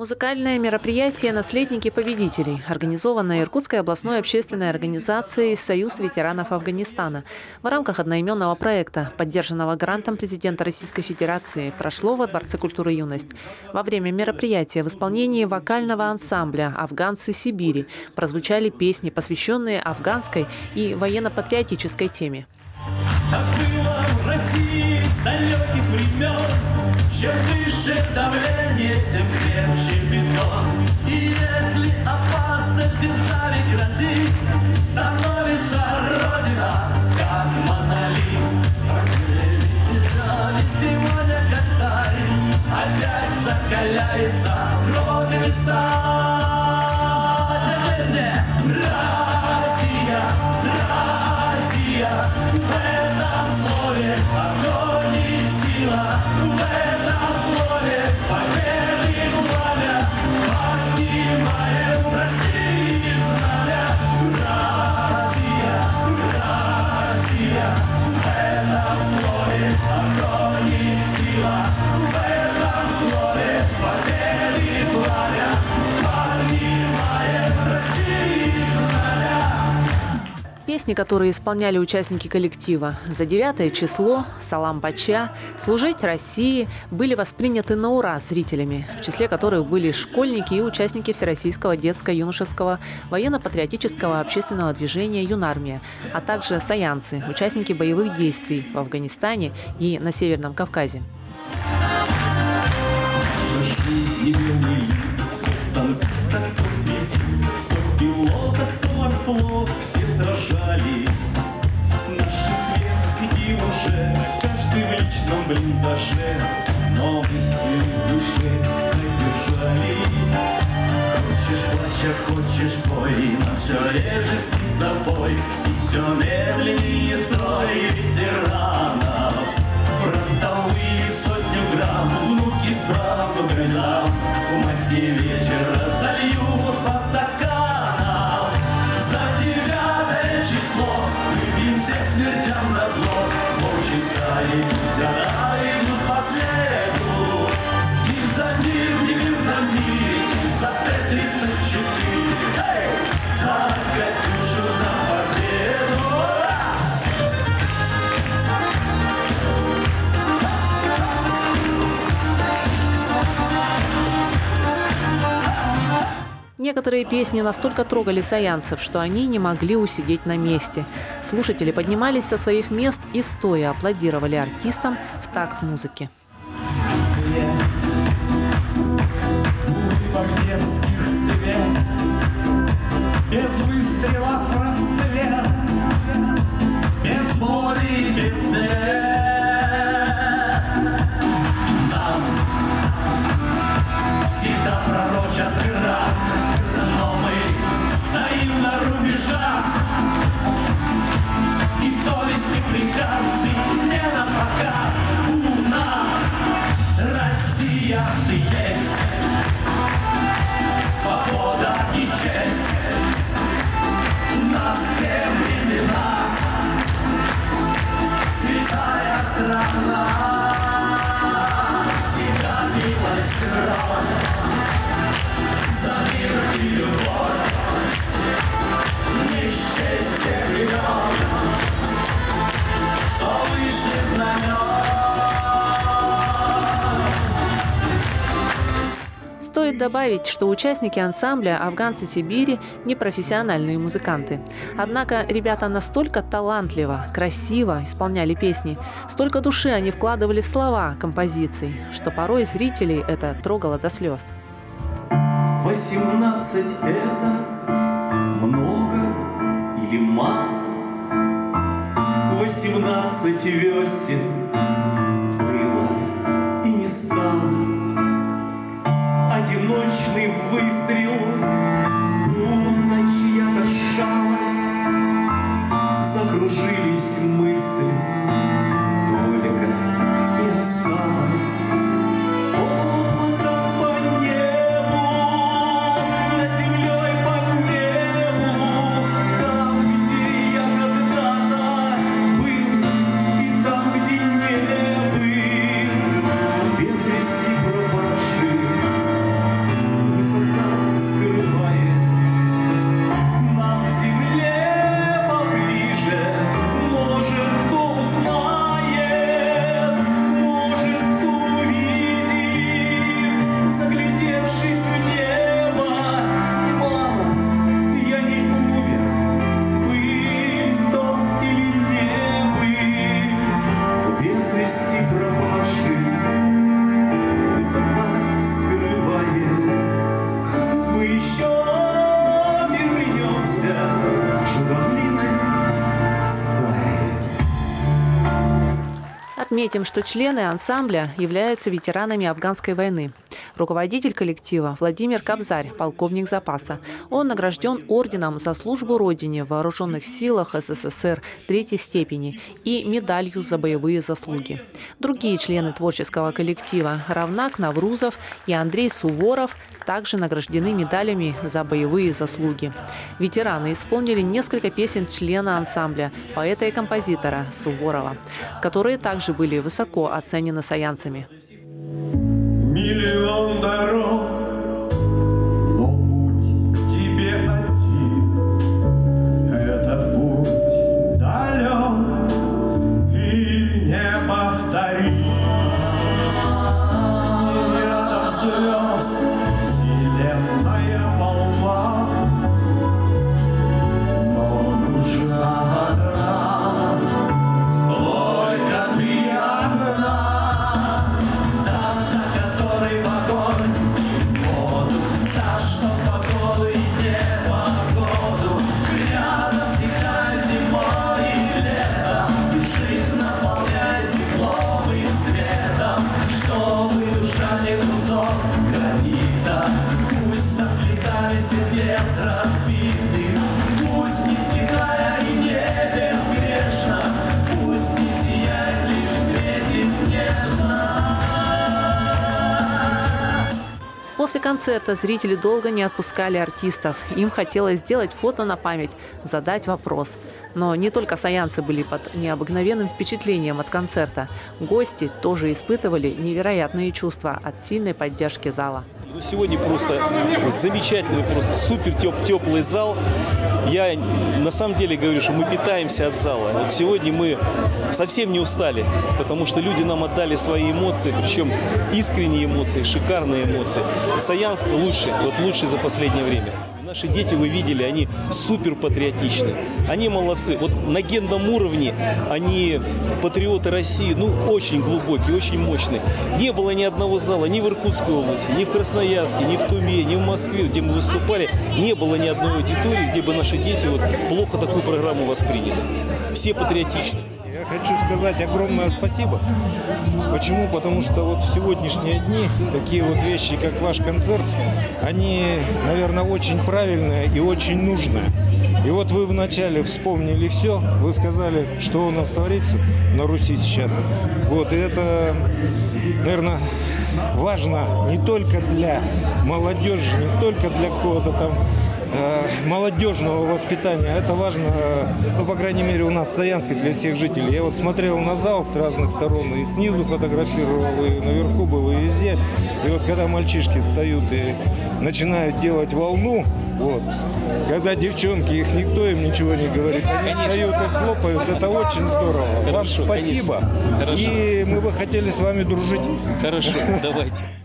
Музыкальное мероприятие «Наследники победителей», организованное Иркутской областной общественной организацией «Союз ветеранов Афганистана» в рамках одноименного проекта, поддержанного грантом президента Российской Федерации, прошло во Дворце культуры «Юность». Во время мероприятия в исполнении вокального ансамбля «Афганцы Сибири» прозвучали песни, посвященные афганской и военно-патриотической теме. Как было в России с далеких времен, чем выше давление, тем крепче бетон. И если опасность державе грозит, становится Родина как монолит. Ведь сегодня как сталь, опять закаляется Родина сталь. Россия, Россия, в этом слове огонь и сила, в этом слове победы и пламя, поднимаем России знамя. Россия, Россия, в этом слове огонь и сила, в этом слове победы и пламя, поднимаем России знамя. Песни, которые исполняли участники коллектива «За 9 число», «Салам Пача», «Служить России» были восприняты на ура зрителями, в числе которых были школьники и участники Всероссийского детско-юношеского военно-патриотического общественного движения «Юнармия», а также саянцы, участники боевых действий в Афганистане и на Северном Кавказе. Флот, все сражались. Наши сверстники уже, каждый в личном блиндаже, но мы в душе задержались. Хочешь плачь, а хочешь пой, нам все реже снится бой, и все медленнее строй ветеранов. Фронтовые 100 грамм, внуки справа грядам, в Москве вечера зальют по стаканам. За 9 число любим всех смертям назло, молча стали года идут по следу. И за мир в немирном мире, и за Т-34, за Катюшу, за победу. Некоторые песни настолько трогали саянцев, что они не могли усидеть на месте. Слушатели поднимались со своих мест и стоя аплодировали артистам в такт музыки. Без выстрелов рассвет, без боли, без нам всегда пророчат крах, но мы стоим на рубежах, и совести приказ бить не на показ. У нас Россия ты есть, свобода и честь. На все времена святая страна, всегда билась кровь за мир и любовь, не счесть тех времен, что выше знамен. Стоит добавить, что участники ансамбля «Афганцы Сибири» – непрофессиональные музыканты. Однако ребята настолько талантливо, красиво исполняли песни, столько души они вкладывали в слова композиций, что порой зрителей это трогало до слез. 18 – это много или мало? 18 весен было и не стало. Одиночный выстрел, будто чья-то шалость, закружились мысли, только и осталось. Облако по небу, над землей по небу, там, где я когда-то был, и там, где не был, без вести пропавший. Отметим, что члены ансамбля являются ветеранами афганской войны. Руководитель коллектива Владимир Кобзарь, полковник запаса. Он награжден орденом за службу Родине в Вооруженных силах СССР 3-й степени и медалью за боевые заслуги. Другие члены творческого коллектива Равнак Наврузов и Андрей Суворов также награждены медалями за боевые заслуги. Ветераны исполнили несколько песен члена ансамбля, поэта и композитора Суворова, которые также были высоко оценены саянцами. Миллион дорог, но путь к тебе один. Этот путь далек и неповторим. Рядом звезд вселенная полна, но нужна одна, только ты одна. Пусть со слезами сердец разбитых, пусть не святая и не безгрешна, пусть не сияет, лишь светит нежно. После концерта зрители долго не отпускали артистов. Им хотелось сделать фото на память, задать вопрос. Но не только саянцы были под необыкновенным впечатлением от концерта. Гости тоже испытывали невероятные чувства от сильной поддержки зала. Сегодня просто замечательный, просто супер теплый зал. Я на самом деле говорю, что мы питаемся от зала. Вот сегодня мы совсем не устали, потому что люди нам отдали свои эмоции, причем искренние эмоции, шикарные эмоции. Саянск лучший, вот лучший за последнее время. Наши дети, вы видели, они супер патриотичны. Они молодцы. Вот на генном уровне они патриоты России, ну, очень глубокие, очень мощные. Не было ни одного зала ни в Иркутской области, ни в Красноярске, ни в Туме, ни в Москве, где мы выступали. Не было ни одной аудитории, где бы наши дети вот плохо такую программу восприняли. Все патриотичны. Я хочу сказать огромное спасибо. Почему? Потому что вот в сегодняшние дни такие вот вещи, как ваш концерт, они, наверное, очень правильные и очень нужные. И вот вы вначале вспомнили все, вы сказали, что у нас творится на Руси сейчас. Вот, и это, наверное, важно не только для молодежи, не только для кого-то там молодежного воспитания. Это важно, ну, по крайней мере, у нас в Саянске для всех жителей. Я вот смотрел на зал с разных сторон, и снизу фотографировал, и наверху был, и везде. И вот когда мальчишки встают и начинают делать волну, вот, когда девчонки, их никто им ничего не говорит, они встают и хлопают, это очень здорово. Хорошо, вам спасибо. Хорошо. И мы бы хотели с вами дружить. Хорошо, давайте.